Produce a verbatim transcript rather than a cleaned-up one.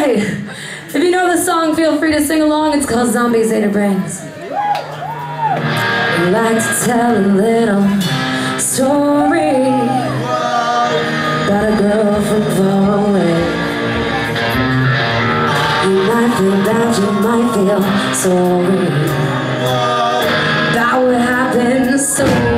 Alright, if you know the song, feel free to sing along. It's called Zombies Ate Her Brains. I'd like to tell a little story about a girl from far away. You might feel bad, you might feel sorry about what happened so